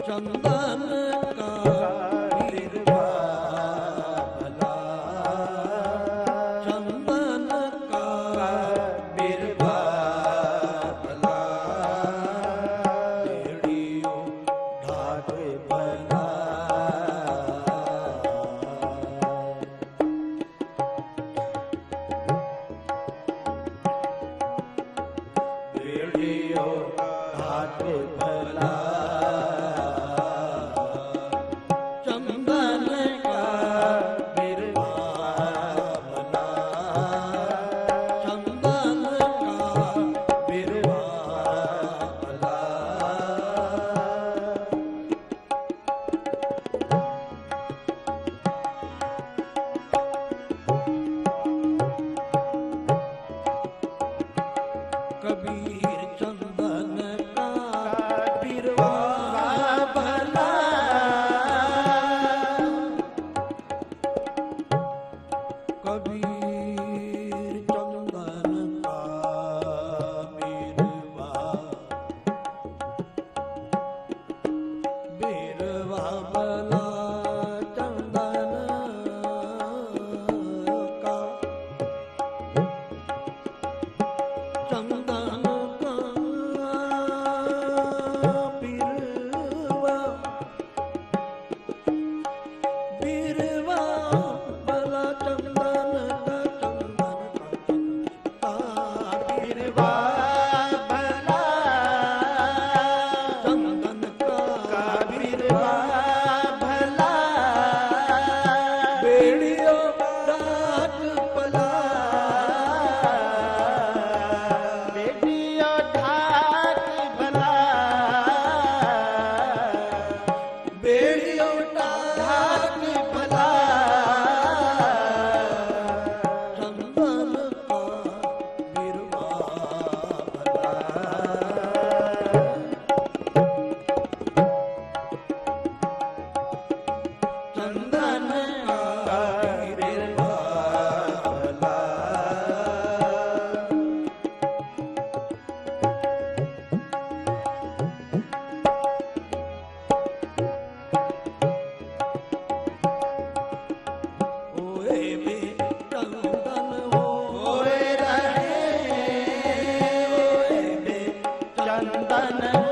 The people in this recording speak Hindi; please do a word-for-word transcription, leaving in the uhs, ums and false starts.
चंदन का बिरवा भला, चंदन का बिरवा भला, बेड़ियों ढाक भला, बेड़ियों ढाक भला, चंदन का बिरवा भला, चंदन का बिरवा भला। कबीर चंदन का बिरवा भला, कबीर चंदन का बिरवा, बिरवा भला, चंदन का, चंदन का बिरवा, बिरवा भला, चंदन का, चंदन का बिरवा भला, चंदन का बिरवा भला, बेड़ियों ढाक भला, बेड़ियों ढाक भला, बेड़ियों ढाक भला, चंदन का बिरवा भला, चंदन का बिरवा भला। ओए बे चंदन होए रहे, ओए बे चंदन